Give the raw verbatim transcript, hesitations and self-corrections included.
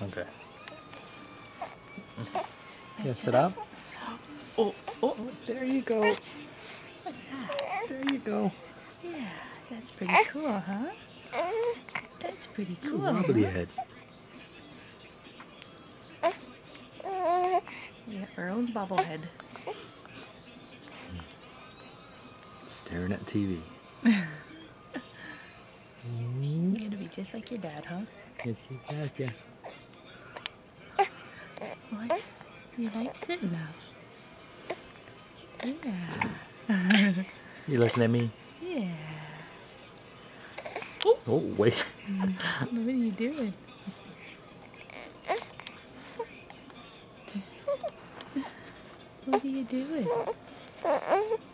Okay. Yeah, sit up. Oh, oh, there you go. What's that? There you go. Yeah, that's pretty cool, huh? That's pretty cool, Wobbly huh? head. We got our own bobblehead. Staring at T V. You're gonna be just like your dad, huh? It's you, gotcha. What? You like sitting up? Yeah. You looking at me? Yeah. Oh, wait. What are you doing? What are you doing?